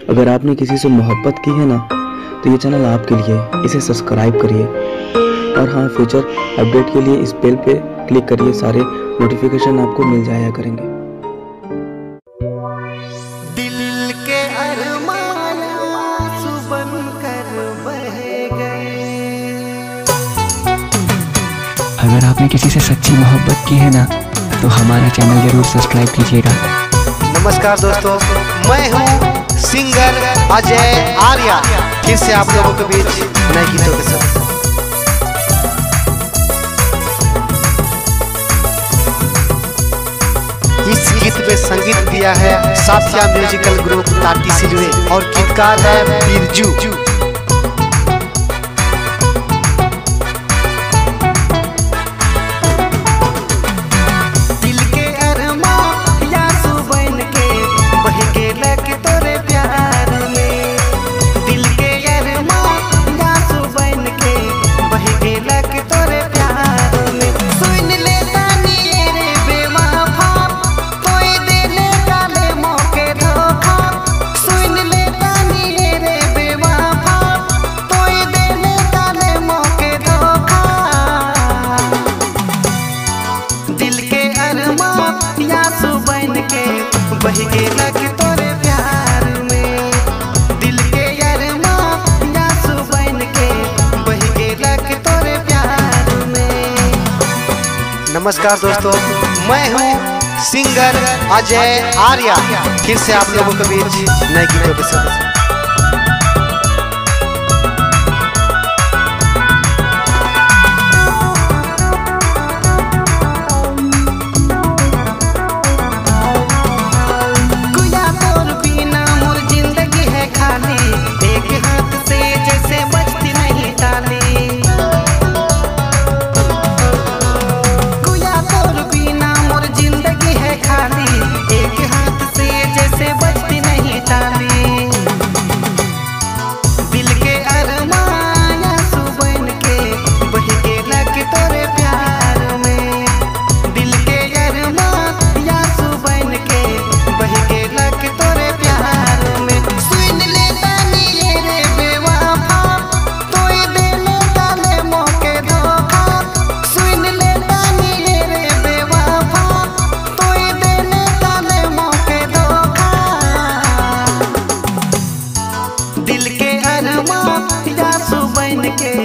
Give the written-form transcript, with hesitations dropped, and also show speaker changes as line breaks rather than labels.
अगर आपने किसी से मोहब्बत की है ना, तो ये चैनल आपके लिए है, इसे सब्सक्राइब करिए। और हाँ, फ्यूचर अपडेट के लिए इस बेल पे क्लिक करिए, सारे नोटिफिकेशन आपको मिल जाया करेंगे।
दिल के अरमान आंसू बनकर बह गए।
अगर आपने किसी से सच्ची मोहब्बत की है ना, तो हमारा चैनल जरूर सब्सक्राइब कीजिएगा।
नमस्कार दोस्तों, मैं हूँ सिंगर अजय आर्या, फिर से आप लोगों के बीच नए गीतों के साथ। इस गीत में संगीत दिया है साथिया म्यूजिकल ग्रुप टाटी सिलवे और गीतकार है बिरजू। बह गेला कि तोरे प्यार में, दिल के अरमान आंसू बन के बह गेला कि तोरे प्यार में। नमस्कार दोस्तों, मैं हूँ सिंगर अजय आर्या, फिर से आप लोगों के बीच नए गीतों के साथ। दिल के अरमान आंसू बन के